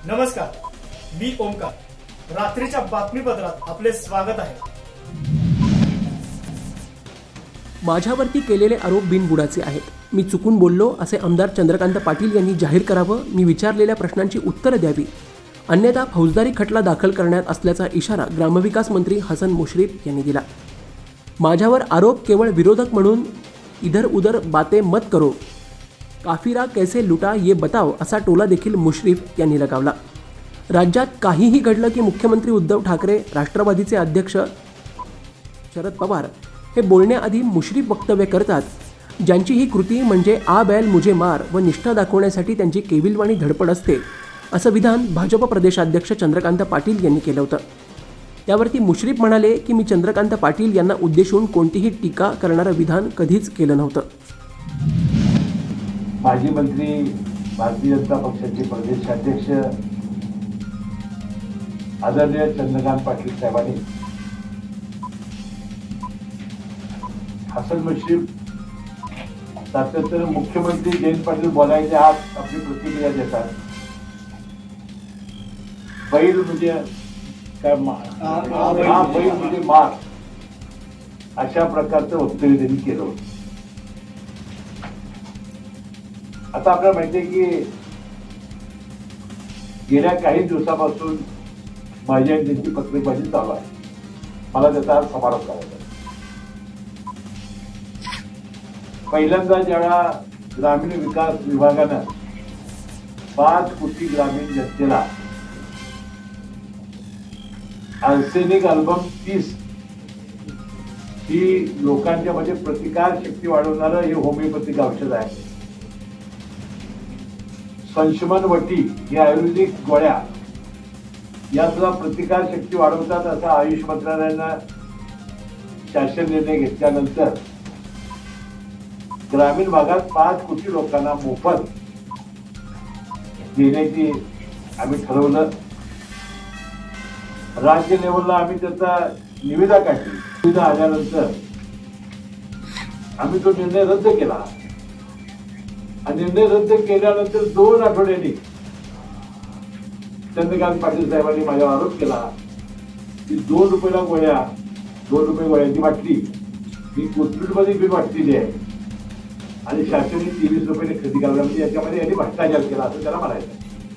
नमस्कार, मी ओमकार. रात्रीच्या बातमीपत्रात आपले स्वागत आहे. माझ्यावरती केलेले आरोप बिनबुडाचे आहेत. मी चुकून बोललो असे आमदार चंद्रकांत पाटील यांनी जाहीर करावं. मी विचारलेल्या प्रश्नांची उत्तरं द्यावी, अन्यथा फौजदारी खटला दाखल करण्यात असल्याचा इशारा ग्रामविकास मंत्री हसन मुश्रीफ यांनी दिला. माझ्यावर आरोप केवळ विरोधक म्हणून इधर उधर बातें मत करो, काफिरा कैसे लुटा ये बताओ असा टोला देखील मुश्रीफ यांनी लगावला. राज्यात काहीही घडलं की मुख्यमंत्री उद्धव ठाकरे, राष्ट्रवादीचे अध्यक्ष शरद पवार हे बोलण्याआधी मुश्रीफ वक्तव्य करतात. ज्यांची ही कृती म्हणजे आ बैल मुझे मार व निष्ठा दाखवण्यासाठी त्यांची केविलवाणी धडपड असते, असं विधान भाजप प्रदेशाध्यक्ष चंद्रकांत पाटील यांनी केलं होतं. त्यावरती मुश्रीफ म्हणाले की मी चंद्रकांत पाटील यांना उद्देशून कोणतीही टीका करणारं विधान कधीच केलं नव्हतं. माजी मंत्री, भारतीय जनता पक्षाचे प्रदेशाध्यक्ष आदरणीय चंद्रकांत पाटील साहेबांनी हसन मुश्रीफ सातत्याने मुख्यमंत्री जयंत पाटील बोलायचे आज आपली प्रतिक्रिया देतात. बैल म्हणजे काय, बैल म्हणजे मार, अशा प्रकारचं वक्तव्य त्यांनी केलं होतं. आता आपल्याला माहिती आहे की गेल्या काही दिवसापासून माझी आणि त्यांची पत्रबाजी चालू आहे. मला त्याचा आज समारोप करायचा. पहिल्यांदा ज्यावेळा ग्रामीण विकास विभागानं 5 कोटी ग्रामीण जनतेला आर्सेनिक अल्बम 30 ही लोकांच्या मध्ये प्रतिकार शक्ती वाढवणारं हे होमिओपॅथिक औषध आहे. संशमन वटी ही आयुर्वेदिक गोळ्या या सुद्धा प्रतिकार शक्ती वाढवतात असा आयुष मंत्रालयानं शासन निर्णय घेतल्यानंतर ग्रामीण भागात 5 कोटी लोकांना मोफत देण्याची आम्ही ठरवलं. राज्य लेवलला आम्ही त्याचा निविदा काढली. निविदा आल्यानंतर आम्ही तो निर्णय रद्द केला. आणि निर्णय रद्द केल्यानंतर 2 आठवड्यांनी चंद्रकांत पाटील साहेबांनी माझ्यावर आरोप केला की 2 रुपयाला गोळ्या, 2 रुपये गोळ्याची बाटली ही कोथरूडमध्ये घेऊन वाटलेली आहे आणि शासनाने 23 रुपयाने खरेदी करायला, म्हणजे याच्यामध्ये यांनी भ्रष्टाचार केला असं त्याला म्हणायचं.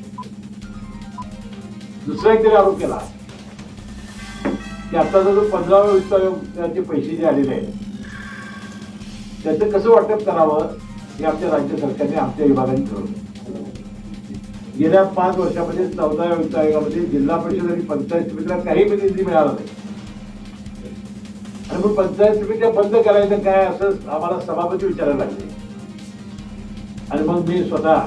दुसरा एक तरी आरोप केला की आता जो 15व्या वित्त आयोगाचे पैसे जे आलेले आहेत त्याचं कसं वाटप करावं हे आमच्या राज्य सरकारने, आमच्या विभागाने ठरवलं. गेल्या 5 वर्षामध्ये 14व्या वित्त आयोगामध्ये जिल्हा परिषद आणि पंचायत समितीला काही निधी मिळाला नाही. आणि मग पंचायत समित्या बंद करायचं काय असं आम्हाला सभापती विचारायला लागले. आणि मग मी स्वतः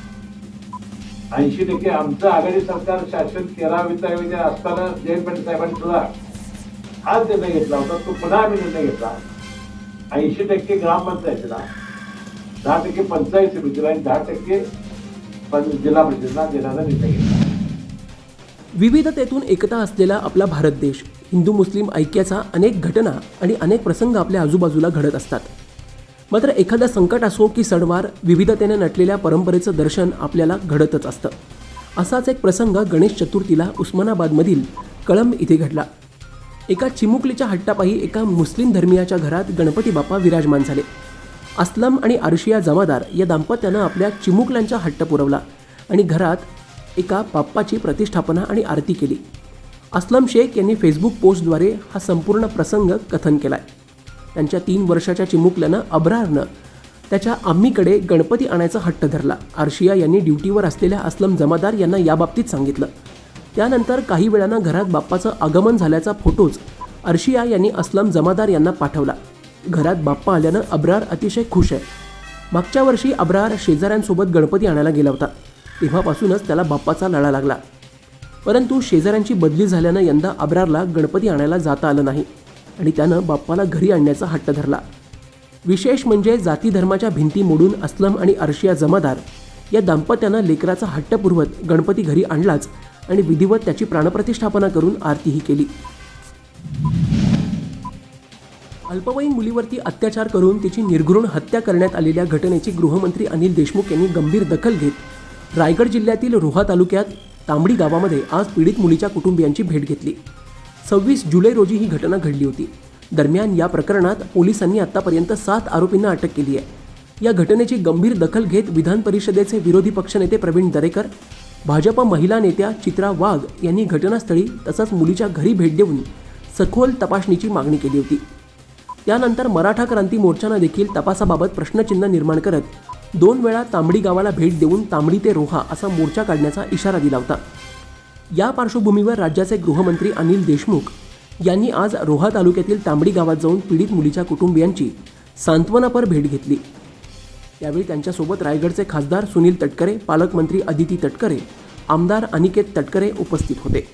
80% आमचं आघाडी सरकार शासन 13 वित्त आयोग असताना जयंत पाटील साहेबांनी सुद्धा हाच निर्णय घेतला होता. तो पुन्हा आम्ही निर्णय घेतला. 80% ग्रामपंचायतीला, 10% पंचायत समितीला आणि 10% जिल्हा परिषदेला देण्याचा निर्णय घेतला. विविधतेतून एकता असलेला आपला भारत देश, हिंदू मुस्लिम ऐक्याचा अनेक घटना आणि अनेक प्रसंग आपल्या आजूबाजूला घडत असतात. मात्र एखादं संकट असो की सणवार, विविधतेने नटलेल्या परंपरेचं दर्शन आपल्याला घडतच असतं. असाच एक प्रसंग गणेश चतुर्थीला उस्मानाबादमधील कळंब इथे घडला. एका चिमुकलीच्या हट्टापायी एका मुस्लिम धर्मियाच्या घरात गणपती बाप्पा विराजमान झाले. अस्लम आणि अर्शिया जमादार या दाम्पत्यानं आपल्या चिमुकल्यांचा हट्ट पुरवला आणि घरात एका बाप्पाची प्रतिष्ठापना आणि आरती केली. अस्लम शेख यांनी फेसबुक पोस्टद्वारे हा संपूर्ण प्रसंग कथन केलाय. त्यांच्या 3 वर्षाच्या चिमुकल्यानं अब्रारनं त्याच्या आम्मीकडे गणपती आणायचा हट्ट धरला. अर्शिया यांनी ड्युटीवर असलेल्या अस्लम जमादार यांना याबाबतीत सांगितलं. त्यानंतर काही वेळानं घरात बाप्पाचं आगमन झाल्याचा फोटोज अर्शिया यांनी अस्लम जमादार यांना पाठवला. घरात बाप्पा आल्यानं अब्रार अतिशय खुश आहे. मागच्या वर्षी अब्रार शेजाऱ्यांसोबत गणपती आणायला गेला होता. तेव्हापासूनच त्याला बाप्पाचा लळा लागला. परंतु शेजाऱ्यांची बदली झाल्यानं यंदा अब्रारला गणपती आणायला जाता आलं नाही आणि त्यानं बाप्पाला घरी आणण्याचा हट्ट धरला. विशेष म्हणजे जाती धर्माच्या भिंती मोडून अस्लम आणि अर्शिया जमादार या दाम्पत्यानं लेकराचा हट्ट पुरवत गणपती घरी आणलाच आणि विधिवत त्याची प्राणप्रतिष्ठापना करून आरतीही केली. अल्पवयीन मुलीवरती अत्याचार करून तिची निर्घृण हत्या करण्यात आलेल्या घटनेची गृहमंत्री अनिल देशमुख यांनी गंभीर दखल घेत रायगड जिल्ह्यातील रोहा तालुक्यात तांबडी गावामध्ये आज पीडित मुलीच्या कुटुंबियांची भेट घेतली। 26 जुलै रोजी ही घटना घडली होती। दरम्यान या प्रकरणात पोलिसांनी आतापर्यंत 7 आरोपींना अटक केली आहे। या घटनेची गंभीर दखल घेत विधान परिषदेचे विरोधी पक्षनेते प्रवीण दरेकर, भाजप महिला नेत्या चित्रा वाघ यांनी घटनास्थळी तसंच मुलीच्या घरी भेट देऊन सखोल तपासणीची मागणी केली होती। त्यानंतर मराठा क्रांती मोर्चाने देखील तपासाबाबत प्रश्नचिन्ह निर्माण करत 2 वेळा तांबडी गावाला भेट देऊन तांबडी ते रोहा असा मोर्चा काढण्याचा इशारा दिला होता। या पार्श्वभूमीवर राज्याचे गृहमंत्री अनिल देशमुख यांनी आज रोहा तालुक्यातील तांबडी गावात जाऊन पीडित मुलीच्या कुटुंबियांची सांत्वनापर भेट घेतली। त्यावेळी त्यांच्यासोबत रायगडचे खासदार सुनील तटकरे, पालकमंत्री अदिती तटकरे, आमदार अनिकेत तटकरे उपस्थित होते।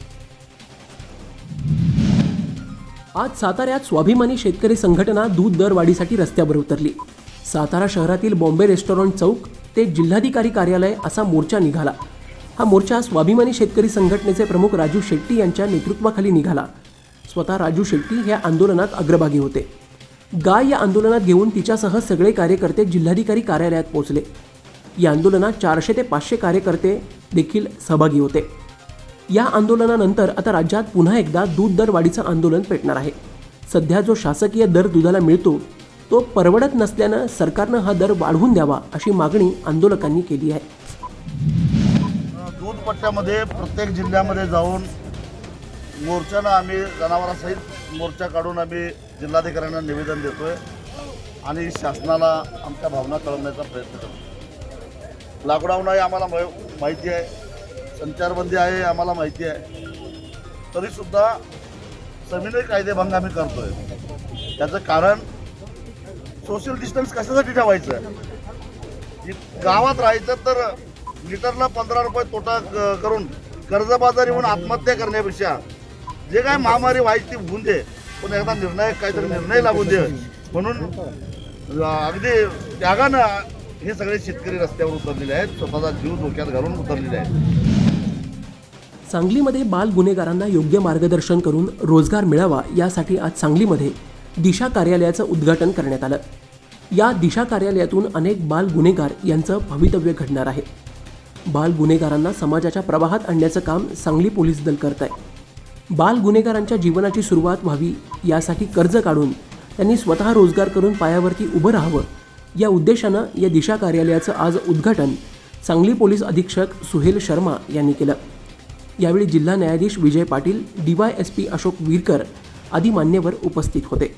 आज साताऱ्यात स्वाभिमानी शेतकरी संघटना दूध दरवाढीसाठी रस्त्यावर उतरली। सातारा शहरातील बॉम्बे रेस्टॉरंट चौक ते जिल्हाधिकारी कार्यालय असा मोर्चा निघाला। हा मोर्चा स्वाभिमानी शेतकरी संघटनेचे प्रमुख राजू शेट्टी यांच्या नेतृत्वाखाली निघाला। स्वतः राजू शेट्टी हे आंदोलनात अग्रभागी होते। गाय या आंदोलनात घेऊन तिच्यासह सगळे कार्यकर्ते जिल्हाधिकारी कार्यालयात पोहोचले। या आंदोलनात 400 ते 500 कार्यकर्ते देखील सहभागी होते। या आंदोलनानंतर आता राज्यात पुन्हा एकदा दूध दरवाढीचं आंदोलन पेटणार आहे। सध्या जो शासकीय दर दुधाला मिळतो तो परवडत नसल्यानं सरकारनं हा दर वाढवून द्यावा अशी मागणी आंदोलकांनी केली आहे। दूध पट्ट्यामध्ये प्रत्येक जिल्ह्यामध्ये जाऊन मोर्चानं आम्ही जनावरांसहित मोर्चा काढून आम्ही जिल्हाधिकाऱ्यांना निवेदन देतोय आणि शासनाला आमच्या भावना कळवण्याचा प्रयत्न करतो। लॉकडाऊन आहे आम्हाला माहिती आहे, संचारबंदी आहे आम्हाला माहिती आहे, तरीसुद्धा सविनय कायदेभंग आम्ही करतोय। त्याचं कारण सोशल डिस्टन्स कशासाठी ठेवायचं? गावात राहायचं तर लिटरला 15 रुपये तोटा करून कर्जबाजारी होऊन आत्महत्या करण्यापेक्षा जे काय महामारी व्हायची ती होऊन दे, पण एकदा निर्णायक काहीतरी निर्णय लागून दे म्हणून अगदी त्यागानं हे सगळे शेतकरी रस्त्यावर उतरलेले आहेत, स्वतःचा जीव धोक्यात घालून उतरलेले आहेत। सांगलीमध्ये बाल गुन्हेगारांना योग्य मार्गदर्शन करून रोजगार मिळावा यासाठी आज सांगलीमध्ये दिशा कार्यालयाचं उद्घाटन करण्यात आलं। या दिशा कार्यालयातून अनेक बाल गुन्हेगार यांचं भवितव्य घडणार आहे। बाल गुन्हेगारांना समाजाच्या प्रवाहात आणण्याचं काम सांगली पोलीस दल करत आहे। बाल गुन्हेगारांच्या जीवनाची सुरुवात व्हावी यासाठी कर्ज काढून त्यांनी स्वतः रोजगार करून पायावरती उभं राहावं या उद्देशानं या दिशा कार्यालयाचं आज उद्घाटन सांगली पोलीस अधीक्षक सुहेल शर्मा यांनी केलं। यावेळी जिल्हा न्यायाधीश विजय पाटील, DYSP अशोक वीरकर आदी मान्यवर उपस्थित होते।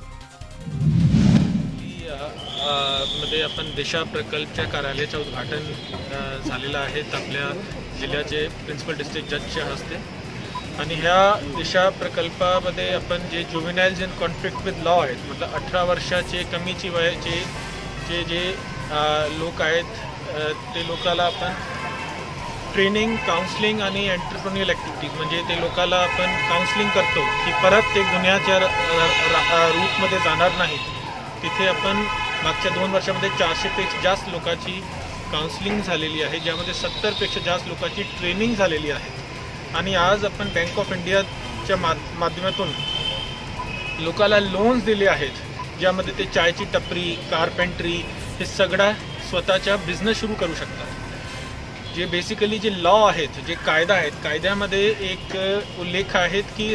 मध्ये आपण दिशा प्रकल्पच्या कार्यालयाचं उद्घाटन झालेलं आहे आपल्या जिल्ह्याचे प्रिन्सिपल डिस्ट्रिक्ट जजच्या हस्ते। आणि ह्या दिशा प्रकल्पामध्ये आपण जे juveniles in conflict with law आहेत, मतलब 18 वर्षाचे कमीची वयाचे जे लोक आहेत ते लोकाला आपण ट्रेनिंग, काउन्सलिंग आणि एंटरप्रेन्युअल ॲक्टिव्हिटीज म्हणजे ते लोकाला आपण काउन्सलिंग करतो की परत ते गुन्ह्याच्या रूटमध्ये जाणार नाहीत। तिथे आपण मागच्या 2 वर्षामध्ये 400पेक्षा जास्त लोकांची काउन्सलिंग झालेली आहे, ज्यामध्ये 70पेक्षा जास्त लोकांची ट्रेनिंग झालेली आहे। आणि आज आपण बँक ऑफ इंडियाच्या माध्यमातून लोकाला लोन्स दिले आहेत, ज्यामध्ये ते चायची टपरी, कारपेंट्री हे सगळा स्वतःचा बिझनेस सुरू करू शकतात। जे बेसिकली जे लॉ आहेत, जे कायदा आहेत, कायद्यामध्ये एक उल्लेख आहेत की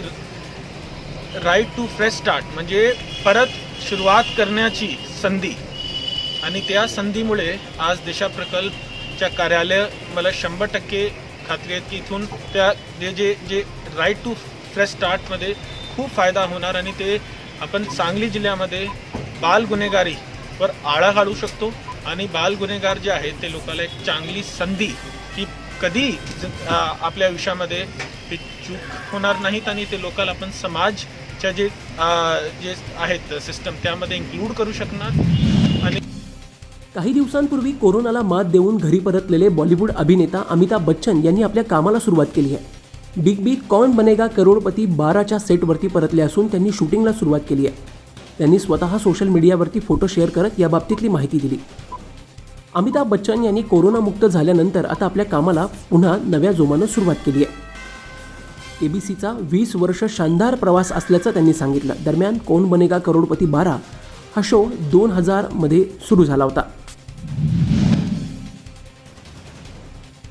राईट टू फ्रेश स्टार्ट म्हणजे परत सुरुवात करण्याची संधी। आणि त्या संधीमुळे आज दिशा प्रकल्पच्या कार्यालय मला 100% खात्री आहे की इथून त्या जे राईट टू फ्रेश स्टार्टमध्ये खूप फायदा होणार आणि ते आपण सांगली जिल्ह्यामध्ये बाल गुन्हेगारीवर आळा घालू शकतो। आणि बाल गुन्हेगार जे आहेत ते लोकांना एक चांगली संधी की कधी आपल्या आयुष्यामध्ये ते चूक होणार नाहीत आणि ते लोकांना आपण समाजच्या जे आहेत सिस्टम त्यामध्ये इन्क्लूड करू शकणार। आणि काही दिवसांपूर्वी कोरोनाला मात देऊन घरी परतलेले बॉलिवूड अभिनेता अमिताभ बच्चन यांनी आपल्या कामाला सुरुवात केली आहे। बिग बी कौन बनेगा करोडपती 12च्या सेटवरती परतले असून त्यांनी शूटिंगला सुरुवात केली आहे। त्यांनी स्वतः सोशल मीडियावरती फोटो शेअर करत याबाबतीतली माहिती दिली। अमिताभ बच्चन यांनी कोरोनामुक्त झाल्यानंतर आता आपल्या कामाला पुन्हा नव्या जोमानं सुरुवात केली आहे। ABCचा 20 वर्ष शानदार प्रवास असल्याचं त्यांनी सांगितलं। दरम्यान कौन बनेगा करोडपती 12 हा शो 2000 मध्ये सुरू झाला होता।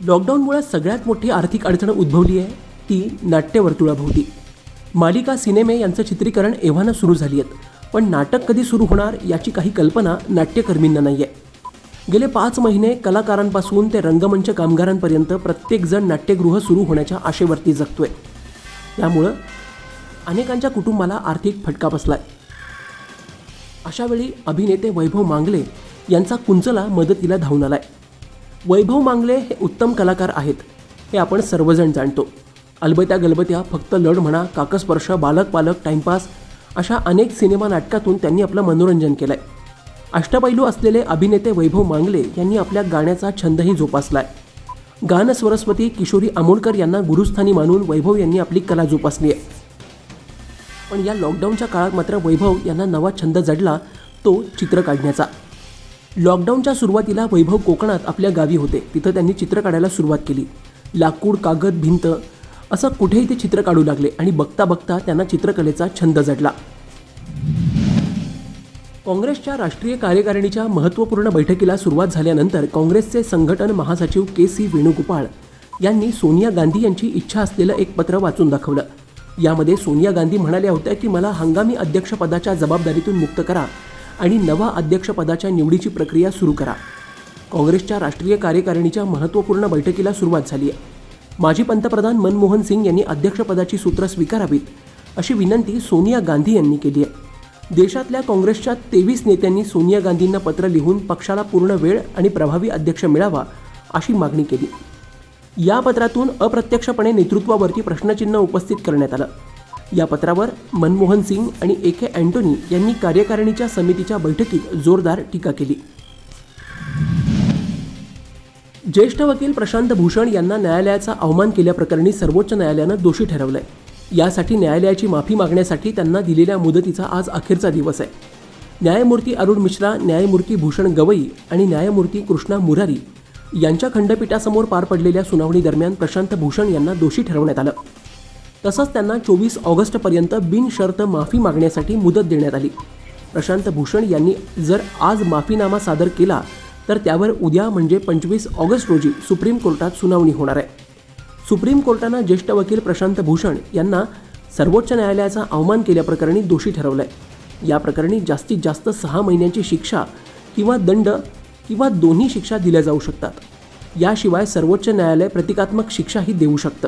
लॉकडाऊनमुळे सगळ्यात मोठी आर्थिक अडचण उद्भवली आहे ती नाट्यवर्तुळाभोवती. मालिका, सिनेमे यांचं चित्रीकरण एव्हाना सुरू झाली आहेत, पण नाटक कधी सुरू होणार याची काही कल्पना नाट्यकर्मींना नाही आहे. गेले 5 महिने कलाकारांपासून ते रंगमंच कामगारांपर्यंत प्रत्येकजण नाट्यगृह सुरू होण्याच्या आशेवरती जगतोय. त्यामुळं अनेकांच्या कुटुंबाला आर्थिक फटका बसलाय. अशावेळी अभिनेते वैभव मांगले यांचा कुंचला मदतीला धावून आलाय. वैभव मांगले हे उत्तम कलाकार आहेत हे आपण सर्वजण जाणतो. अलबत्या गलबत्या, फक्त लढ म्हणा, काकस्पर्श, बालक पालक, टाइमपास अशा अनेक सिनेमा नाटकातून त्यांनी आपलं मनोरंजन केलंय. अष्टपैलू असलेले अभिनेते वैभव मांगले यांनी आपल्या गाण्याचा छंदही जोपासलाय. गान स्वरस्वती किशोरी आमोणकर यांना गुरुस्थानी मानून वैभव यांनी आपली कला जोपासली आहे. पण या लॉकडाऊनच्या काळात मात्र वैभव यांना नवा छंद जडला, तो चित्र काढण्याचा. लॉकडाऊनच्या सुरुवातीला वैभव कोकणात आपल्या गावी होते. तिथं त्यांनी चित्र काढायला सुरुवात केली. लाकूड, कागद, भिंत असं कुठेही ते चित्र काढू लागले आणि बघता बघता त्यांना चित्रकलेचा छंद जडला. काँग्रेसच्या राष्ट्रीय कार्यकारिणीच्या महत्त्वपूर्ण बैठकीला सुरुवात झाल्यानंतर काँग्रेसचे संघटन महासचिव के.सी. वेणुगोपाळ यांनी सोनिया गांधी यांची इच्छा असलेलं एक पत्र वाचून दाखवलं. यामध्ये सोनिया गांधी म्हणाल्या होत्या की मला हंगामी अध्यक्षपदाच्या जबाबदारीतून मुक्त करा आणि नवा अध्यक्षपदाच्या निवडीची प्रक्रिया सुरू करा. काँग्रेसच्या राष्ट्रीय कार्यकारिणीच्या महत्त्वपूर्ण बैठकीला सुरुवात झाली आहे. माजी पंतप्रधान मनमोहन सिंग यांनी अध्यक्षपदाची सूत्र स्वीकारावीत अशी विनंती सोनिया गांधी यांनी केली आहे. देशातल्या काँग्रेसच्या 23 नेत्यांनी सोनिया गांधींना पत्र लिहून पक्षाला पूर्ण वेळ आणि प्रभावी अध्यक्ष मिळावा अशी मागणी केली. या पत्रातून अप्रत्यक्षपणे नेतृत्वावरती प्रश्नचिन्ह उपस्थित करण्यात आलं. या पत्रावर मनमोहन सिंग आणि ए.के. अँटोनी यांनी कार्यकारिणीच्या समितीच्या बैठकीत जोरदार टीका केली. ज्येष्ठ वकील प्रशांत भूषण यांना न्यायालयाचा अवमान केल्याप्रकरणी सर्वोच्च न्यायालयानं दोषी ठरवलंय. यासाठी न्यायालयाची माफी मागण्यासाठी त्यांना दिलेल्या मुदतीचा आज अखेरचा दिवस आहे. न्यायमूर्ती अरुण मिश्रा, न्यायमूर्ती भूषण गवई आणि न्यायमूर्ती कृष्णा मुरारी यांच्या खंडपीठासमोर पार पडलेल्या सुनावणीदरम्यान प्रशांत भूषण यांना दोषी ठरवण्यात आलं. तसंच त्यांना 24 ऑगस्टपर्यंत बिनशर्त माफी मागण्यासाठी मुदत देण्यात आली. प्रशांत भूषण यांनी जर आज माफीनामा सादर केला तर त्यावर उद्या म्हणजे 25 ऑगस्ट रोजी सुप्रीम कोर्टात सुनावणी होणार आहे. सुप्रीम कोर्टानं ज्येष्ठ वकील प्रशांत भूषण यांना सर्वोच्च न्यायालयाचा अवमान केल्याप्रकरणी दोषी ठरवलंय. या प्रकरणी जास्तीत जास्त 6 महिन्यांची शिक्षा किंवा दंड किंवा दोन्ही शिक्षा दिल्या जाऊ शकतात. याशिवाय सर्वोच्च न्यायालय प्रतिकात्मक शिक्षाही देऊ शकतं.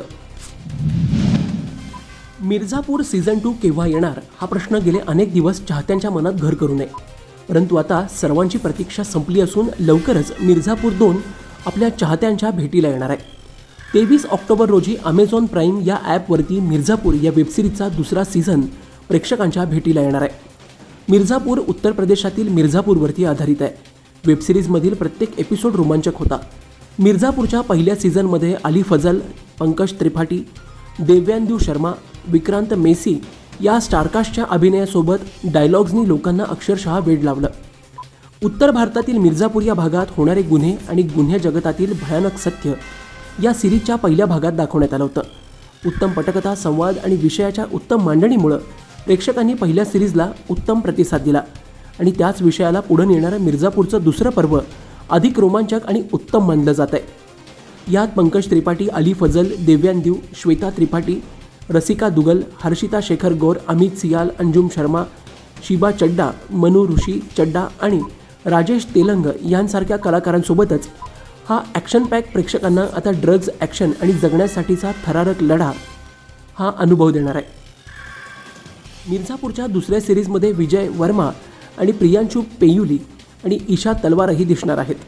मिर्झापूर सीझन 2 केव्हा येणार हा प्रश्न गेले अनेक दिवस चाहत्यांच्या मनात घर करू नये. परंतु आता सर्वांची प्रतीक्षा संपली असून लवकरच मिर्झापूर 2 आपल्या चाहत्यांच्या भेटीला येणार आहे. 23 ऑक्टोबर रोजी अमेझॉन प्राईम या ॲपवरती मिर्झापूर या वेबसिरीजचा दुसरा सीझन प्रेक्षकांच्या भेटीला येणार आहे. मिर्झापूर उत्तर प्रदेशातील मिर्झापूरवरती आधारित आहे. वेबसिरीजमधील प्रत्येक एपिसोड रोमांचक होता. मिर्झापूरच्या पहिल्या सीझनमध्ये अली फजल, पंकज त्रिपाठी, देव्यांदू शर्मा, विक्रांत मेसी या स्टारकास्टच्या अभिनयासोबत डायलॉग्सनी लोकांना अक्षरशः वेड लावलं. उत्तर भारतातील मिर्झापूर या भागात होणारे गुन्हे आणि गुन्हे जगतातील भयानक सत्य या सिरीजच्या पहिल्या भागात दाखवण्यात आलं होतं. उत्तम पटकथा, संवाद आणि विषयाच्या उत्तम मांडणीमुळं प्रेक्षकांनी पहिल्या सिरीजला उत्तम प्रतिसाद दिला आणि त्याच विषयाला पुढे नेणारं मिर्झापूरचं दुसरं पर्व अधिक रोमांचक आणि उत्तम मानलं जात आहे. यात पंकज त्रिपाठी, अली फजल, देव्यांदू, श्वेता त्रिपाठी, रसिका दुगल, हर्षिता शेखर गौर, अमित सियाल, अंजुम शर्मा, शिबा चड्डा, मनु ऋषी चड्डा आणि राजेश तेलंग यांसारख्या कलाकारांसोबतच हा ॲक्शन पॅक प्रेक्षकांना आता ड्रग्ज, ॲक्शन आणि जगण्यासाठीचा थरारक लढा हा अनुभव देणार आहे. मिर्झापूरच्या दुसऱ्या सिरीजमध्ये विजय वर्मा आणि प्रियांशू पेयुली आणि ईशा तलवारही दिसणार आहेत.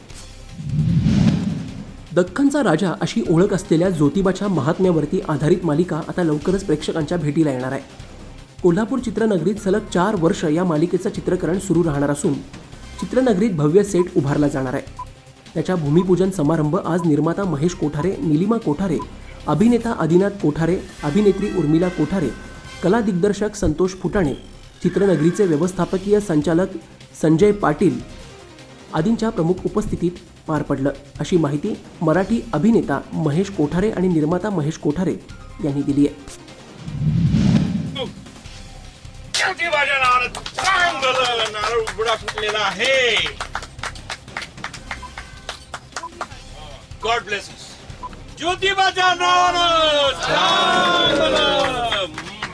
दख्खनचा राजा अशी ओळख असलेल्या ज्योतिबाच्या महात्म्यावरती आधारित मालिका आता लवकरच प्रेक्षकांच्या भेटीला येणार आहे. कोल्हापूर चित्रनगरीत सलग 4 वर्ष या मालिकेचं चित्रीकरण सुरू राहणार असून चित्रनगरीत भव्य सेट उभारला जाणार आहे. त्याच्या भूमिपूजन समारंभ आज निर्माता महेश कोठारे, निलिमा कोठारे, अभिनेता आदिनाथ कोठारे, अभिनेत्री उर्मिला कोठारे, कला दिग्दर्शक संतोष फुटाणे, चित्रनगरीचे व्यवस्थापकीय संचालक संजय पाटील आदींच्या प्रमुख उपस्थितीत पार पडलं, अशी माहिती मराठी अभिनेता महेश कोठारे आणि निर्माता महेश कोठारे यांनी दिली आहे. God bless us. ज्योतिबाच्या नावानं छान भलं.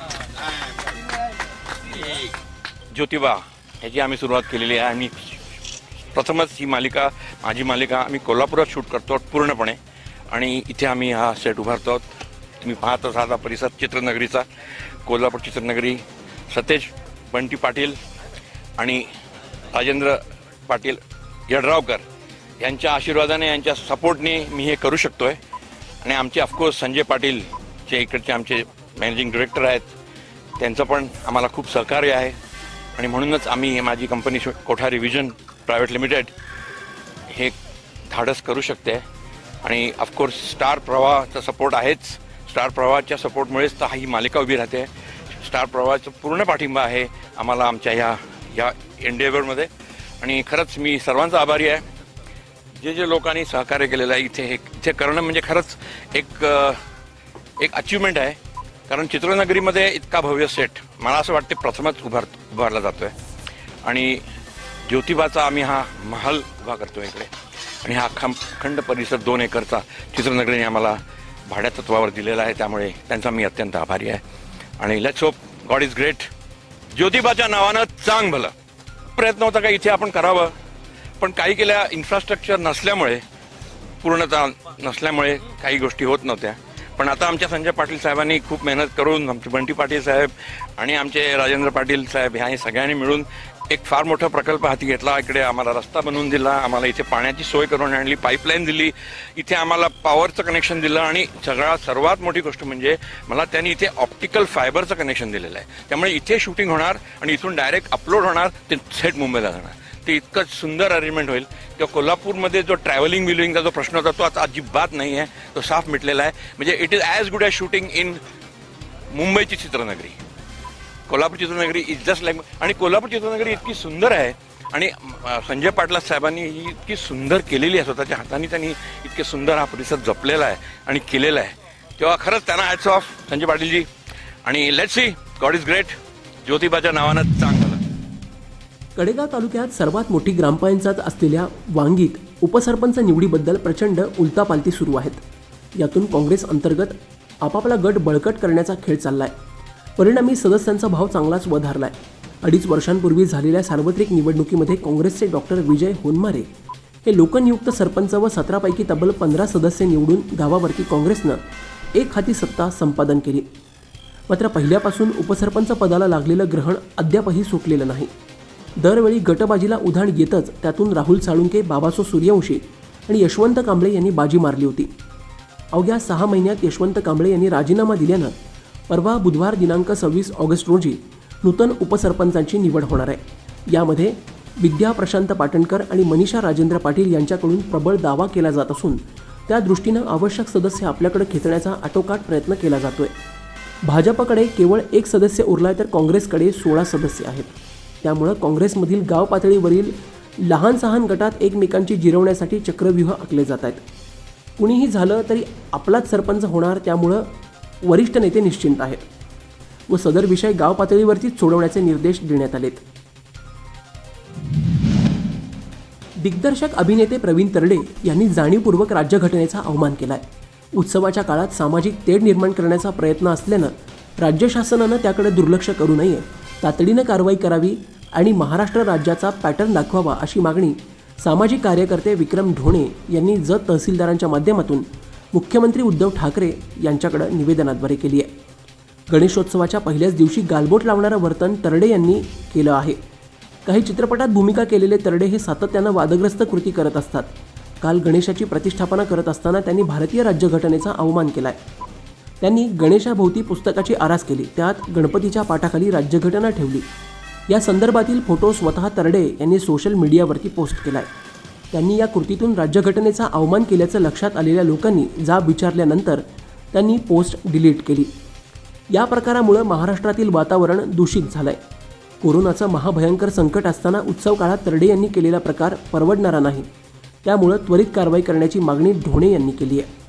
ज्योतिबा ह्याची आम्ही सुरुवात केलेली आहे आणि प्रथमच ही मालिका माझी मालिका आम्ही कोल्हापुरात शूट करतो पूर्णपणे आणि इथे आम्ही हा सेट उभारतो. तुम्ही पाहतच हा परिसर चित्रनगरीचा, कोल्हापूर चित्रनगरी. सतेज बंटी पाटील आणि राजेंद्र पाटील यड्रावकर यांच्या आशीर्वादाने, यांच्या सपोर्टने मी हे करू शकतो आहे. आणि आमचे ऑफकोर्स संजय पाटील जे इकडचे आमचे मॅनेजिंग डिरेक्टर आहेत, त्यांचं पण आम्हाला खूप सहकार्य आहे. आणि म्हणूनच आम्ही माझी company Kothari vision private limited हे धाडस करू शकते. आणि ऑफकोर्स स्टार प्रवाहाचा सपोर्ट आहेच. स्टार प्रवाहाच्या सपोर्टमुळेच तर ही मालिका उभी राहते. स्टार प्रवाहाचा पूर्ण पाठिंबा आहे आम्हाला आमच्या ह्या एन्डेव्हरमध्ये. आणि खरंच मी सर्वांचा आभारी आहे जे लोकांनी सहकार्य केलेलं आहे. इथे करणं म्हणजे खरंच एक अचिव्हमेंट आहे. कारण चित्रनगरीमध्ये इतका भव्य सेट मला असं वाटते प्रथमच उभारला जातो आहे. आणि ज्योतिबाचा आम्ही हा महल उभा करतो इकडे. आणि हा अखंड परिसर 2 एकरचा चित्रनगरीने आम्हाला भाड्या तत्वावर दिलेला आहे. त्यामुळे त्यांचा मी अत्यंत आभारी आहे. आणि let's hope God is great. ज्योतिबाच्या नावानं चांग भलं. प्रयत्न होता का इथे आपण करावं, पण काही केल्या इन्फ्रास्ट्रक्चर नसल्यामुळे, पूर्णतः नसल्यामुळे काही गोष्टी होत नव्हत्या. पण आता आमच्या संजय पाटील साहेबांनी खूप मेहनत करून, आमचे बंटी पाटील साहेब आणि आमचे राजेंद्र पाटील साहेब ह्या सगळ्यांनी मिळून एक फार मोठा प्रकल्प हाती घेतला. इकडे आम्हाला रस्ता बनवून दिला, आम्हाला इथे पाण्याची सोय करून आणली, पाईपलाईन दिली, इथे आम्हाला पॉवरचं कनेक्शन दिलं. आणि सर्वात मोठी गोष्ट म्हणजे मला त्यांनी इथे ऑप्टिकल फायबरचं कनेक्शन दिलेलं आहे. त्यामुळे इथे शूटिंग होणार आणि इथून डायरेक्ट अपलोड होणार, ते सेट मुंबईला जाणार. ते इतकं सुंदर अरेंजमेंट होईल. किंवा कोल्हापूरमध्ये जो ट्रॅव्हलिंग बिलिंगचा जो प्रश्न होता तो आता अजिबात नाही आहे, तो साफ मिटलेला आहे. म्हणजे it is as good as shooting in मुंबईची चित्रनगरी. कोल्हापूर चित्रनगरी इज जस्ट लाईक. आणि कोल्हापूर चित्रनगरी इतकी सुंदर आहे आणि संजय पाटला साहेबांनी ही इतकी सुंदर केलेली आहे. स्वतःच्या हाताने त्यांनी इतके सुंदर हा परिसर जपलेला आहे आणि केलेला आहे. तेव्हा खरंच त्यांना हॅट्स ऑफ संजय पाटीलजी. आणि let's see, God is great. ज्योतिबाच्या नावानं चांगलं. कडेगाव तालुक्यात सर्वात मोठी ग्रामपंचायत असलेल्या वांगीत उपसरपंच निवडीबद्दल प्रचंड उलटापालटी सुरू आहेत. यातून काँग्रेस अंतर्गत आपापला गट बळकट करण्याचा खेळ चाललाय. परिणामी सदस्यांचा भाव चांगलाच वधारलाय. 2.5 वर्षांपूर्वी झालेल्या सार्वत्रिक निवडणुकीमध्ये काँग्रेसचे डॉक्टर विजय होनमारे हे लोकनियुक्त सरपंच व 17 पैकी तब्बल 15 सदस्य निवडून गावावरती काँग्रेसनं एक हाती सत्ता संपादन केली. मात्र पहिल्यापासून उपसरपंच पदाला लागलेलं ग्रहण अद्यापही सुटलेलं नाही. दरवेळी गटबाजीला उधाण येतच त्यातून राहुल साळुंके, बाबासो सूर्यवंशी आणि यशवंत कांबळे यांनी बाजी मारली होती. अवघ्या 6 महिन्यात यशवंत कांबळे यांनी राजीनामा दिल्यानं परवा बुधवार दिनांक 26 ऑगस्ट रोजी नूतन उपसरपंचांची निवड होणार आहे. यामध्ये विद्या प्रशांत पाटणकर आणि मनीषा राजेंद्र पाटील यांच्याकडून प्रबळ दावा केला जात असून त्या दृष्टीनं आवश्यक सदस्य आपल्याकडे खेचण्याचा आटोकाट प्रयत्न केला जातोय. भाजपकडे केवळ 1 सदस्य उरलाय तर काँग्रेसकडे 16 सदस्य आहेत. त्यामुळं काँग्रेसमधील गाव पातळीवरील लहान सहान गटात एकमेकांची जिरवण्यासाठी चक्रव्यूह आखले जात आहेत. कुणीही झालं तरी आपलाच सरपंच होणार, त्यामुळं वरिष्ठ नेते निश्चिंत आहेत व सदर विषय गाव पातळीवरतीच सोडवण्याचे निर्देश देण्यात आलेत. दिग्दर्शक अभिनेते प्रवीण तरडे यांनी जाणीवपूर्वक राज्यघटनेचा अवमान केलाय. उत्सवाच्या काळात सामाजिक तेढ निर्माण करण्याचा प्रयत्न असल्यानं राज्य शासनानं त्याकडे दुर्लक्ष करू नये, तातडीनं कारवाई करावी आणि महाराष्ट्र राज्याचा पॅटर्न दाखवावा अशी मागणी सामाजिक कार्यकर्ते विक्रम ढोणे यांनी जत तहसीलदारांच्या माध्यमातून मुख्यमंत्री उद्धव ठाकरे यांच्याकडे निवेदनाद्वारे केली आहे. गणेशोत्सवाच्या पहिल्याच दिवशी गालबोट लावणारं वर्तन तरडे यांनी केलं आहे. काही चित्रपटात भूमिका केलेले तरडे हे सातत्यानं वादग्रस्त कृती करत असतात. काल गणेशाची प्रतिष्ठापना करत असताना त्यांनी भारतीय राज्यघटनेचा अवमान केलाय. त्यांनी गणेशाभोवती पुस्तकाची आरास केली, त्यात गणपतीच्या पाठाखाली राज्यघटना ठेवली. या संदर्भातील फोटो स्वतः तरडे यांनी सोशल मीडियावरती पोस्ट केलाय. त्यांनी या कृतीतून राज्यघटनेचा अवमान केल्याचं लक्षात आलेल्या लोकांनी जाब विचारल्यानंतर त्यांनी पोस्ट डिलीट केली. या प्रकारामुळे महाराष्ट्रातील वातावरण दूषित झालंय. कोरोनाचं महाभयंकर संकट असताना उत्सव काळात तरडे यांनी केलेला प्रकार परवडणारा नाही. त्यामुळे त्वरित कारवाई करण्याची मागणी ढोणे यांनी केली आहे.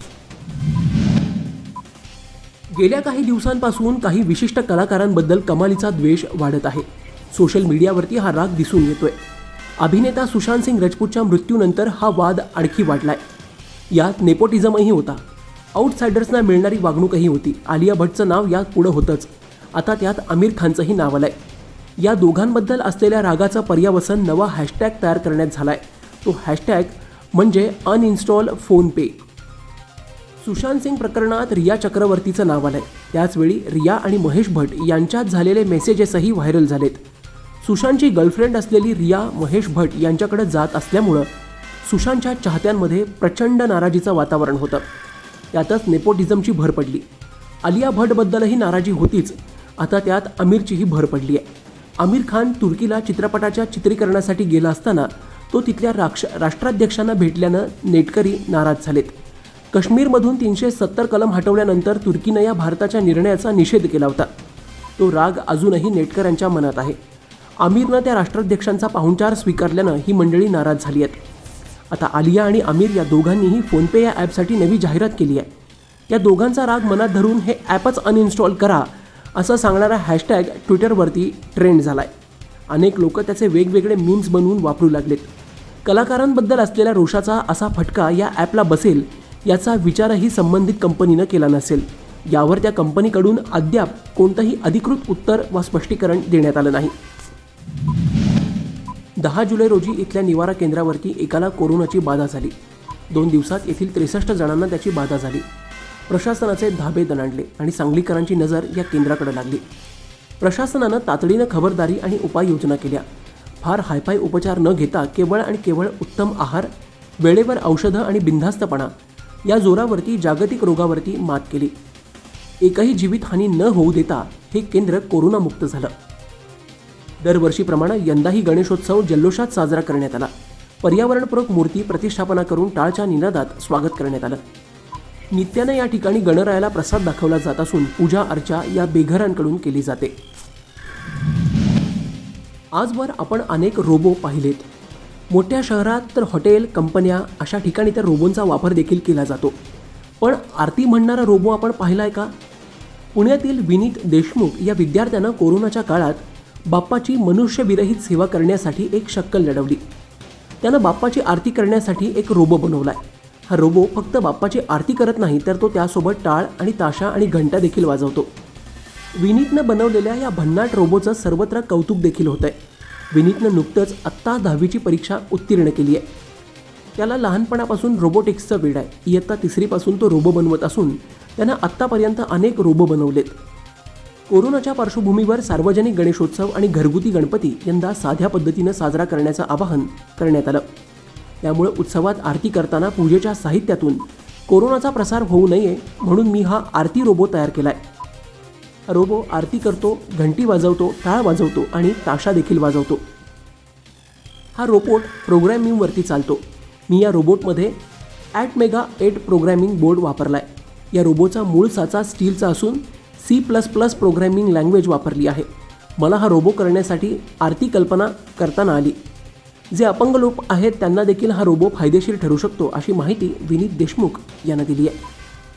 गेल्या काही दिवसांपासून काही विशिष्ट कलाकारांबद्दल कमालीचा द्वेष वाढत आहे. सोशल मीडियावरती हा राग दिसून येतोय. अभिनेता सुशांत सिंग राजपूतच्या मृत्यूनंतर हा वाद आणखी वाढलाय. यात नेपोटिझमही होता. आउटसायडर्सना मिळणारी वागणूकही होती. आलिया भट्टचं नाव यात पुढं होतंच, आता त्यात आमिर खानचंही नाव आलंय. या दोघांबद्दल असलेल्या रागाचं पर्यावसन नवा हॅशटॅग तयार करण्यात झालाय. तो हॅशटॅग म्हणजे अनइन्स्टॉल फोनपे. सुशांत सिंग प्रकरणात रिया चक्रवर्तीचं नाव आलंय. त्याचवेळी रिया आणि महेश भट्ट यांच्यात झालेले मेसेजेसही व्हायरल झालेत. सुशांतची गर्लफ्रेंड असलेली रिया महेश भट्ट यांच्याकडे जात असल्यामुळं सुशांतच्या चाहत्यांमध्ये प्रचंड नाराजीचं वातावरण होतं. त्यातच नेपोटिझमची भर पडली. आलिया भट्टबद्दलही नाराजी होतीच, आता त्यात आमिरचीही भर पडली आहे. आमिर खान तुर्कीला चित्रपटाच्या चित्रीकरणासाठी गेला असताना तो तिथल्या राष्ट्राध्यक्षांना भेटल्यानं नेटकरी नाराज झालेत. काश्मीरमधून 370 कलम हटवल्यानंतर तुर्कीनं या भारताच्या निर्णयाचा निषेध केला होता. तो राग अजूनही नेटकऱ्यांच्या मनात आहे. आमिरनं त्या राष्ट्राध्यक्षांचा पाहुणचार स्वीकारल्यानं ही मंडळी नाराज झाली आहेत. आता आलिया आणि आमिर या दोघांनीही फोनपे या ॲपसाठी नवी जाहिरात केली आहे. या दोघांचा राग मनात धरून हे ॲपच अनइन्स्टॉल करा असं सांगणारा हॅशटॅग ट्विटरवरती ट्रेंड झाला आहे. अनेक लोक त्याचे वेगवेगळे मीम्स बनवून वापरू लागलेत. कलाकारांबद्दल असलेल्या रोषाचा असा फटका या ॲपला बसेल याचा विचारही संबंधित कंपनीनं केला नसेल. यावर त्या कंपनीकडून अद्याप कोणतंही अधिकृत उत्तर वा स्पष्टीकरण देण्यात आलं नाही. 10 जुलै रोजी इथल्या निवारा केंद्रावरती एकाला कोरोनाची बाधा झाली. 2 दिवसात येथील 63 जणांना त्याची बाधा झाली. प्रशासनाचे धाबे दणाणले आणि सांगलीकरांची नजर या केंद्राकडे लागली. प्रशासनानं तातडीनं खबरदारी आणि उपाययोजना केल्या. फार हायफाय उपचार न घेता केवळ उत्तम आहार, वेळेवर औषधं आणि बिनधास्तपणा या जोरावरती जागतिक रोगावरती मात केली. एकही जीवितहानी न होऊ देता हे केंद्र कोरोनामुक्त झालं. दरवर्षीप्रमाणे यंदाही गणेशोत्सव जल्लोषात साजरा करण्यात आला. पर्यावरणपूरक मूर्ती प्रतिष्ठापना करून टाळच्या निनादात स्वागत करण्यात आलं. नित्यानं या ठिकाणी गणरायाला प्रसाद दाखवला जात असून पूजा अर्चा या बेघरांकडून केली जाते. आजवर आपण अनेक रोबो पाहिलेत. मोठ्या शहरात तर हॉटेल, कंपन्या अशा ठिकाणी तर रोबोंचा वापर देखील केला जातो. पण आरती म्हणणारा रोबो आपण पाहिलाय का? पुण्यातील विनीत देशमुख या विद्यार्थ्यानं कोरोनाच्या काळात बाप्पाची मनुष्यविरहित सेवा करण्यासाठी एक शक्कल लढवली. त्यानं बाप्पाची आरती करण्यासाठी एक रोबो बनवलाय. हा रोबो फक्त बाप्पाची आरती करत नाही तर तो त्यासोबत टाळ आणि ताशा आणि घंटा देखील वाजवतो. विनीतनं बनवलेल्या या भन्नाट रोबोचं सर्वत्र कौतुक देखील होतंय. विनीतनं नुकतंच आत्ता 10वीची परीक्षा उत्तीर्ण केली आहे. त्याला लहानपणापासून रोबोटिक्सचं वेड आहे. इयत्ता 3रीपासून तो रोबो बनवत असून त्यानं आत्तापर्यंत अनेक रोबो बनवलेत. कोरोनाच्या पार्श्वभूमीवर सार्वजनिक गणेशोत्सव आणि घरगुती गणपती यंदा साध्या पद्धतीनं साजरा करण्याचं आवाहन करण्यात आलं. त्यामुळे उत्सवात आरती करताना पूजेच्या साहित्यातून कोरोनाचा प्रसार होऊ नये म्हणून मी हा आरती रोबो तयार केलाय. रोबो आरती करतो, घंटी वाजवतो, टाळ वाजवतो आणि ताशा देखील वाजवतो. हा रोबोट प्रोग्रॅमिंगवरती चालतो. मी या रोबोटमध्ये ॲटमेगा 8 प्रोग्रॅमिंग बोर्ड वापरलाय. या रोबोचा मूळ साचा स्टीलचा असून C++ प्रोग्रॅमिंग लँग्वेज वापरली आहे. मला हा रोबो करण्यासाठी आरती कल्पना करताना आली. जे अपंग लोक आहेत त्यांना देखील हा रोबो फायदेशीर ठरू शकतो अशी माहिती विनीत देशमुख यांना दिली आहे.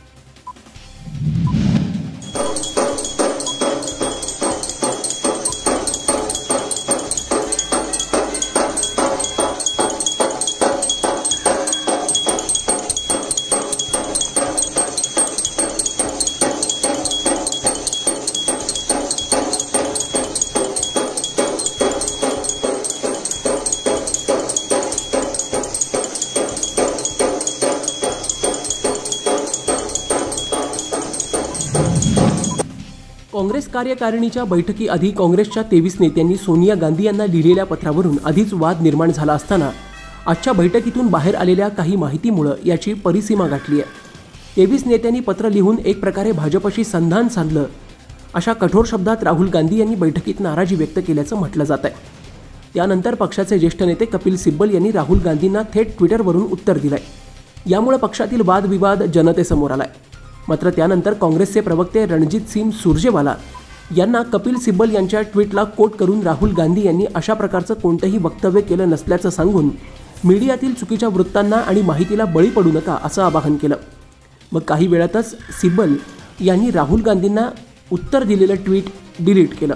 काँग्रेस कार्यकारिणीच्या बैठकीआधी काँग्रेसच्या 23 नेत्यांनी सोनिया गांधी यांना लिहिलेल्या पत्रावरून आधीच वाद निर्माण झाला असताना आजच्या बैठकीतून बाहेर आलेल्या काही माहितीमुळे याची परिसीमा गाठली आहे. 23 नेत्यांनी पत्र लिहून एक प्रकारे भाजपशी संधान साधलं अशा कठोर शब्दात राहुल गांधी यांनी बैठकीत नाराजी व्यक्त केल्याचं म्हटलं जात आहे. त्यानंतर पक्षाचे ज्येष्ठ नेते कपिल सिब्बल यांनी राहुल गांधींना थेट ट्विटरवरून उत्तर दिलंय. यामुळे पक्षातील वादविवाद जनतेसमोर आलाय. मात्र त्यानंतर काँग्रेसचे प्रवक्ते रणजित सिंग सुरजेवाला यांना कपिल सिब्बल यांच्या ट्विटला कोट करून राहुल गांधी यांनी अशा प्रकारचं कोणतंही वक्तव्य केलं नसल्याचं सांगून मीडियातील चुकीच्या वृत्तांना आणि माहितीला बळी पडू नका असं आवाहन केलं. मग काही वेळातच सिब्बल यांनी राहुल गांधींना उत्तर दिलेलं ट्विट डिलीट केलं.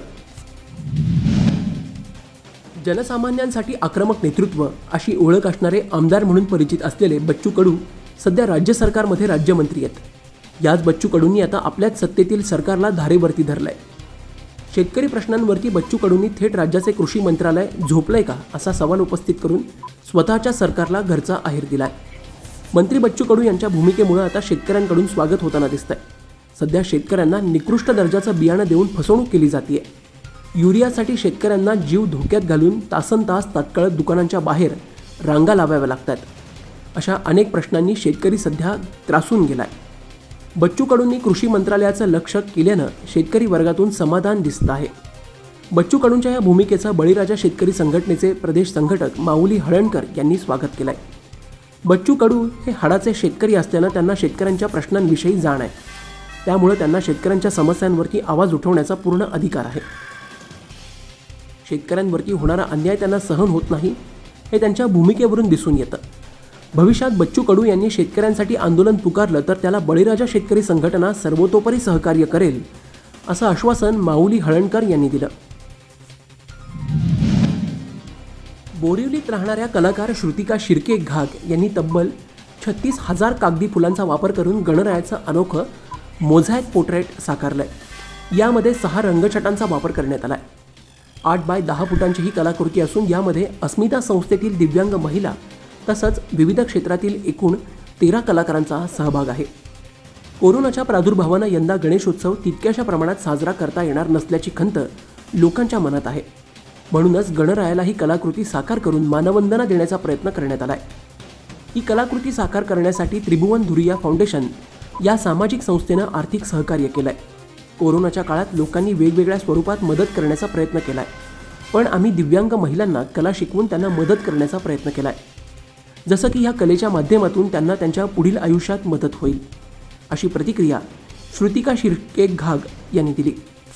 जनसामान्यांसाठी आक्रमक नेतृत्व अशी ओळख असणारे आमदार म्हणून परिचित असलेले बच्चू कडू सध्या राज्य सरकारमध्ये राज्यमंत्री आहेत. याच बच्चू कडूंनी आता आपल्याच सत्तेतील सरकारला धारेवरती धरलंय. शेतकरी प्रश्नांवरती बच्चू कडूंनी थेट राज्याचे कृषी मंत्रालय झोपलंय का असा सवाल उपस्थित करून स्वतःच्या सरकारला घरचा आहेर दिलाय. मंत्री बच्चू कडू यांच्या भूमिकेमुळे आता शेतकऱ्यांकडून स्वागत होताना दिसतंय. सध्या शेतकऱ्यांना निकृष्ट दर्जाचं बियाणं देऊन फसवणूक केली जाते. युरियासाठी शेतकऱ्यांना जीव धोक्यात घालून तासनतास तात्काळ दुकानांच्या बाहेर रांगा लावाव्या लागतात. अशा अनेक प्रश्नांनी शेतकरी सध्या त्रासून गेलाय. बच्चू कडूंनी कृषी मंत्रालयाचं लक्ष केल्यानं शेतकरी वर्गातून समाधान दिसत आहे. बच्चू कडूंच्या या भूमिकेचं बळीराजा शेतकरी संघटनेचे प्रदेश संघटक माऊली हळणकर यांनी स्वागत केलंय. बच्चू कडू हे हाडाचे शेतकरी असल्यानं त्यांना शेतकऱ्यांच्या प्रश्नांविषयी जाण आहे. त्यामुळे त्यांना शेतकऱ्यांच्या समस्यांवरती आवाज उठवण्याचा पूर्ण अधिकार आहे. शेतकऱ्यांवरती होणारा अन्याय त्यांना सहन होत नाही हे त्यांच्या भूमिकेवरून दिसून येतं. भविष्यात बच्चू कडू यांनी शेतकऱ्यांसाठी आंदोलन पुकारलं तर त्याला बळीराजा शेतकरी संघटना सर्वतोपरी सहकार्य करेल असं आश्वासन माऊली हळणकर यांनी दिलं. बोरिवलीत राहणाऱ्या कलाकार श्रुतिका शिर्के घाग यांनी तब्बल 36,000 कागदी फुलांचा वापर करून गणरायाचं अनोखं मोझॅक पोर्ट्रेट साकारलंय. यामध्ये 6 रंगछटांचा वापर करण्यात आलाय. 8 बाय 10 फुटांची ही कलाकृती असून यामध्ये अस्मिता संस्थेतील दिव्यांग महिला तसंच विविध क्षेत्रातील एकूण 13 कलाकारांचा सहभाग आहे. कोरोनाच्या प्रादुर्भावानं यंदा गणेशोत्सव तितक्याशा प्रमाणात साजरा करता येणार नसल्याची खंत लोकांच्या मनात आहे. म्हणूनच गणरायाला ही कलाकृती साकार करून मानवंदना देण्याचा प्रयत्न करण्यात आलाय. ही कलाकृती साकार करण्यासाठी त्रिभुवन धुरिया फाउंडेशन या सामाजिक संस्थेनं आर्थिक सहकार्य केलंय. कोरोनाच्या काळात लोकांनी वेगवेगळ्या स्वरूपात मदत करण्याचा प्रयत्न केलाय. पण आम्ही दिव्यांग महिलांना कला शिकवून त्यांना मदत करण्याचा प्रयत्न केलाय. जसं की ह्या कलेच्या माध्यमातून त्यांना त्यांच्या पुढील आयुष्यात मदत होईल अशी प्रतिक्रिया श्रुतिका शिर्के घाग यांनी दिली.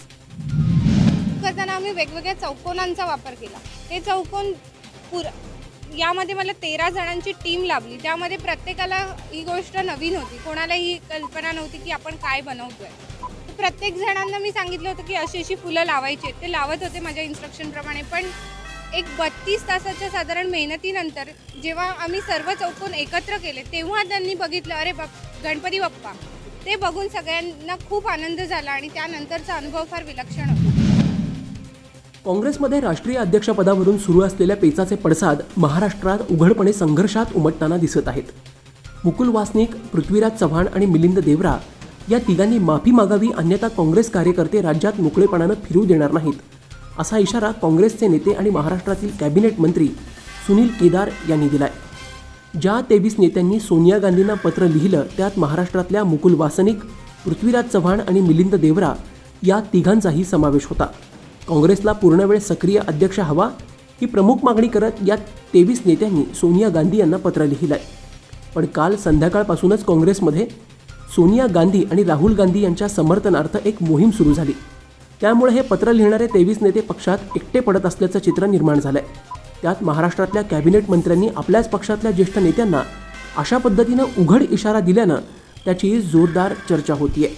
करताना आम्ही वेगवेगळ्या चौकोनांचा वापर केला. हे चौकोन यामध्ये मला 13 जणांची टीम लाभली. त्यामध्ये प्रत्येकाला ही गोष्ट नवीन होती. कोणाला ही कल्पना नव्हती की आपण काय बनवतोय. प्रत्येक जणांना मी सांगितलं होतं की अशी फुलं लावायची. ते लावत होते माझ्या इन्स्ट्रक्शनप्रमाणे. पण एक 32 तासाच्या साधारण मेहनतीनंतर जेव्हा आम्ही सर्व चौकोन एकत्र केले तेव्हा त्यांनी बघितलं अरे गणपती बाप्पा. ते बघून सगळ्यांना खूप आनंद झाला आणि त्यानंतरचा अनुभव फार विलक्षण होता. काँग्रेसमध्ये राष्ट्रीय अध्यक्षपदावरून सुरू असलेल्या पेचाचे पडसाद महाराष्ट्रात उघडपणे संघर्षात उमटताना दिसत आहेत. मुकुल वासनिक, पृथ्वीराज चव्हाण आणि मिलिंद देवरा या तिघांनी माफी मागावी अन्यथा काँग्रेस कार्यकर्ते राज्यात मोकळेपणानं फिरू देणार नाहीत असा इशारा काँग्रेसचे नेते आणि महाराष्ट्रातील कॅबिनेट मंत्री सुनील केदार यांनी दिलाय. ज्या 23 नेत्यांनी सोनिया गांधींना पत्र लिहिलं त्यात महाराष्ट्रातल्या मुकुल वासनिक, पृथ्वीराज चव्हाण आणि मिलिंद देवरा या तिघांचाही समावेश होता. काँग्रेसला पूर्णवेळ सक्रिय अध्यक्ष हवा ही प्रमुख मागणी करत या 23 नेत्यांनी सोनिया गांधी यांना पत्र लिहिलंय. पण काल संध्याकाळपासूनच काँग्रेसमध्ये सोनिया गांधी आणि राहुल गांधी यांच्या समर्थनार्थ एक मोहीम सुरू झाली. त्यामुळे हे पत्र लिहिणारे 23 नेते पक्षात एकटे पडत असल्याचं चित्र निर्माण झालंय. त्यात महाराष्ट्रातल्या कॅबिनेट मंत्र्यांनी आपल्याच पक्षातल्या ज्येष्ठ नेत्यांना अशा पद्धतीनं उघड इशारा दिल्यानं त्याची जोरदार चर्चा होतीये.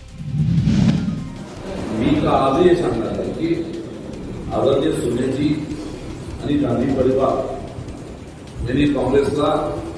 मी आजही हे सांगणार आहे की आदरणीय सोनियाजी आणि गांधी परिवार यांनी काँग्रेसला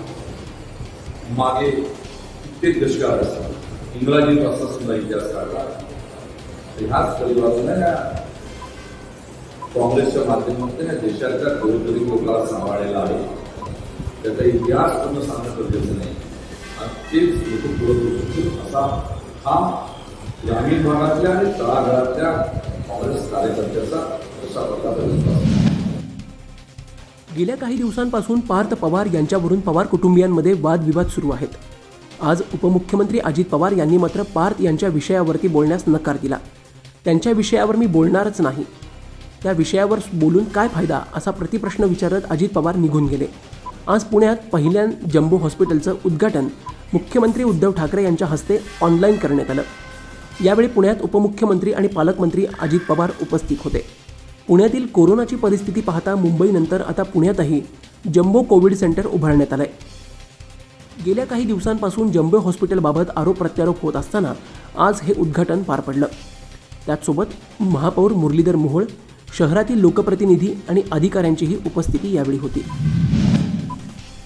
मागे कित्येक दशकात इंग्रजी भाषा सुद्धा इतिहास काढला. ह्याच परिवाराने काँग्रेसच्या माध्यमातून देशाच्या गोरगरीब लोकांना सांभाळलेला आहे. त्याचा इतिहास पूर्ण सांगणं गरजेचं नाही आणि तेच लोक पुढे करू शकतील असा हा ग्रामीण भागातल्या आणि तळागाळातल्या काँग्रेस कार्यकर्त्याचा असा प्रकार. गेल्या काही दिवसांपासून पार्थ पवार यांच्यावरून पवार कुटुंबियांमध्ये वादविवाद सुरू आहेत. आज उपमुख्यमंत्री अजित पवार यांनी मात्र पार्थ यांच्या विषयावरती बोलण्यास नकार दिला. त्यांच्या विषयावर मी बोलणारच नाही. त्या विषयावर बोलून काय फायदा असा प्रतिप्रश्न विचारत अजित पवार निघून गेले. आज पुण्यात पहिल्या जम्बो हॉस्पिटलचं उद्घाटन मुख्यमंत्री उद्धव ठाकरे यांच्या हस्ते ऑनलाईन करण्यात आलं. यावेळी पुण्यात उपमुख्यमंत्री आणि पालकमंत्री अजित पवार उपस्थित होते. पुण्यातील कोरोनाची परिस्थिती पाहता मुंबईनंतर आता पुण्यातही जम्बो कोविड सेंटर उभारण्यात आलंय. गेल्या काही दिवसांपासून जम्बो हॉस्पिटलबाबत आरोप प्रत्यारोप होत असताना आज हे उद्घाटन पार पडलं. त्याचसोबत महापौर मुरलीधर मोहोळ, शहरातील लोकप्रतिनिधी आणि अधिकाऱ्यांचीही उपस्थिती यावेळी होती.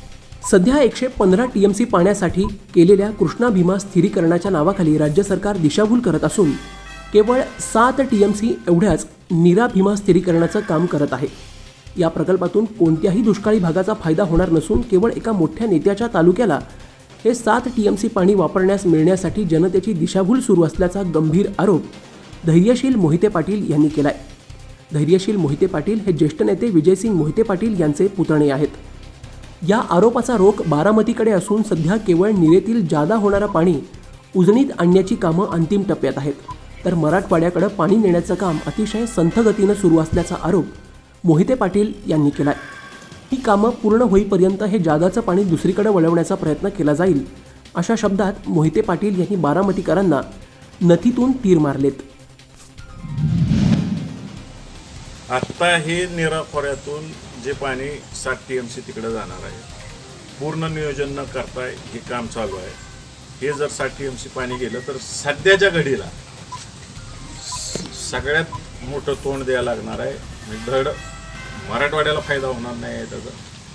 सध्या 115 TMC पाण्यासाठी केलेल्या कृष्णा भीमा स्थिरीकरणाच्या नावाखाली राज्य सरकार दिशाभूल करत असून केवळ 7 TMC एवढ्याच नीरा भीमा स्थिरीकरणाचं काम करत आहे। या प्रकल्पातून कोणत्याही दुष्काळी भागाचा फायदा होणार नसून केवळ एका मोठ्या नेत्याच्या तालुक्याला हे 7 TMC पाणी वापरण्यास मिळण्यासाठी जनतेची दिशाभूल सुरू असल्याचा गंभीर आरोप धैर्यशील मोहिते पाटील यांनी केलाय। धैर्यशील मोहिते पाटील हे ज्येष्ठ नेते विजयसिंग मोहिते पाटील यांचे पुतणे आहेत। या आरोपाचा रोख बारामतीकडे असून सध्या केवळ नीरेतील जादा होणारं पाणी उजनीत आणण्याची कामं अंतिम टप्प्यात आहेत, तर मराठवाड्याकडे पाणी नेण्याचं काम अतिशय संथ गतीनं सुरू असल्याचा आरोप मोहिते पाटील यांनी केलाय। ही कामं पूर्ण होईपर्यंत हे जादाचं पाणी दुसरीकडे वळवण्याचा प्रयत्न केला जाईल, अशा शब्दात मोहिते पाटील यांनी बारामतीकरांना नथीतून तीर मारलेत। आत्ता हे नीरा खोऱ्यातून जे पाणी 7 TMC तिकडे जाणार आहे, पूर्ण नियोजन न करता हे काम चालू आहे। हे जर 7 TMC पाणी गेलं तर सध्याच्या घडीला सगळ्यात मोठं तोंड द्यायला लागणार आहे। धड मराठवाड्याला फायदा होणार नाही आहे त्याचा,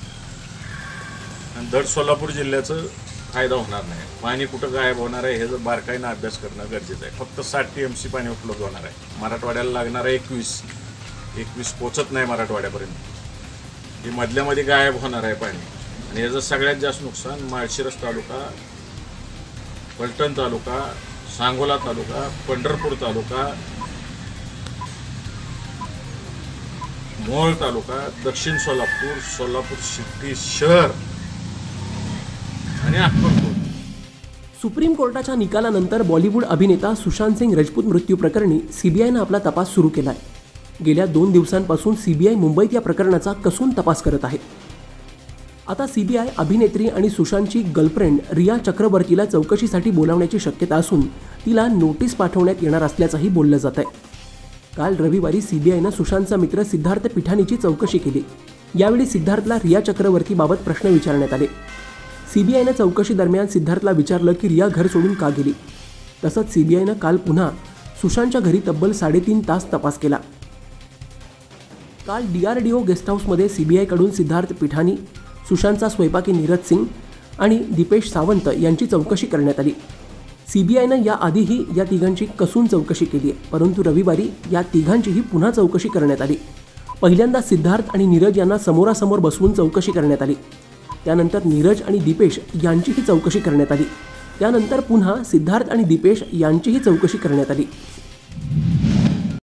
आणि धड सोलापूर जिल्ह्याचं फायदा होणार नाही। पाणी कुठं गायब होणार आहे हे जर बारकाईनं अभ्यास करणं गरजेचं आहे। फक्त 7 TMC पाणी उपलब्ध होणार आहे। मराठवाड्याला लागणार आहे 21 पोचत नाही मराठवाड्यापर्यंत। हे मधल्यामध्ये गायब होणार आहे पाणी, आणि याचं सगळ्यात जास्त नुकसान माळशिरस तालुका, पलटण तालुका, सांगोला तालुका, पंढरपूर तालुका, मोहोळ तालुका, दक्षिण सोलापूर, सोलापूर सिटी शहर आणि अक्कलकोट। सुप्रीम कोर्टाच्या निकालानंतर बॉलिवूड अभिनेता सुशांत सिंग राजपूत मृत्यू प्रकरणी सीबीआयनं आपला तपास सुरू केला आहे। गेल्या 2 दिवसांपासून सीबीआय मुंबईत या प्रकरणाचा कसून तपास करत आहे। आता सीबीआय अभिनेत्री आणि सुशांतची गर्लफ्रेंड रिया चक्रवर्तीला चौकशीसाठी बोलावण्याची शक्यता असून तिला नोटीस पाठवण्यात येणार असल्याचंही बोललं जात आहे। काल रविवारी सीबीआयनं सुशांतचा मित्र सिद्धार्थ पिठानीची चौकशी केली। यावेळी सिद्धार्थला रिया चक्रवर्तीबाबत प्रश्न विचारण्यात आले। सीबीआयनं चौकशी दरम्यान सिद्धार्थला विचारलं की रिया घर सोडून का गेली। तसंच सीबीआयनं काल पुन्हा सुशांतच्या घरी तब्बल 3.5 तास तपास केला। काल DRDO गेस्ट हाऊसमध्ये सीबीआयकडून सिद्धार्थ पिठानी, सुशांतचा स्वयंपाकी नीरज सिंग आणि दीपेश सावंत यांची चौकशी करण्यात आली। सीबीआयनं याआधीही या तिघांची कसून चौकशी केली आहे, परंतु रविवारी या तिघांचीही पुन्हा चौकशी करण्यात आली। पहिल्यांदा सिद्धार्थ आणि नीरज यांना समोरासमोर बसवून चौकशी करण्यात आली। त्यानंतर नीरज आणि दीपेश यांचीही चौकशी करण्यात आली। त्यानंतर पुन्हा सिद्धार्थ आणि दीपेश यांचीही चौकशी करण्यात आली।